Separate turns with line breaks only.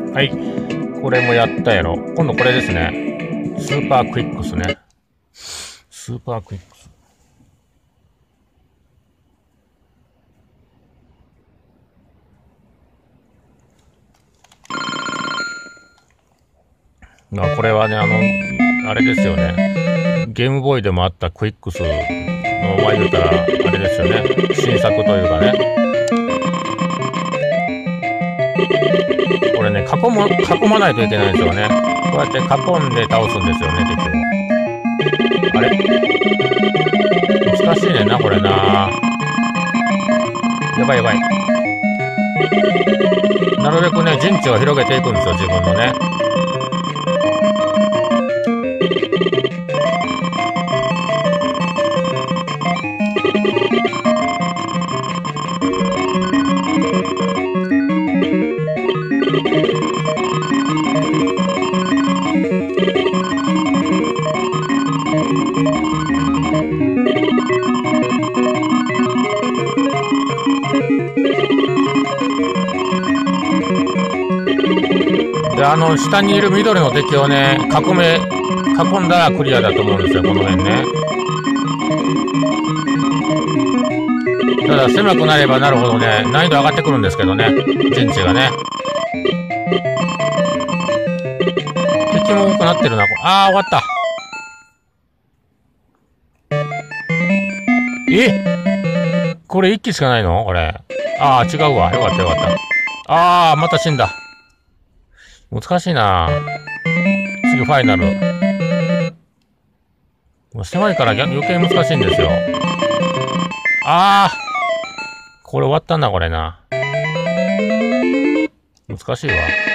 はい。これもやったやろ。今度これですね。スーパークイックスね。スーパークイックス。まあこれはね、あれですよね。ゲームボーイでもあったクイックスの、まあ言うたら、あれですよね。新作というかね。これね、囲まないといけないんですよね。こうやって囲んで倒すんですよね、敵を。あれ難しいねんな、これな。やばいやばい。なるべくね、陣地を広げていくんですよ、自分のね。で、下にいる緑の敵をね、囲んだらクリアだと思うんですよ、この辺ね。ただ、狭くなればなるほどね、難易度上がってくるんですけどね、陣地がね。敵も多くなってるな、あー、終わった。これ1機しかないのこれ。あー、違うわ。よかったよかった。あー、また死んだ。難しいな。次ファイナル。もう狭いから余計難しいんですよ。あー。これ終わったんだ、これな。難しいわ。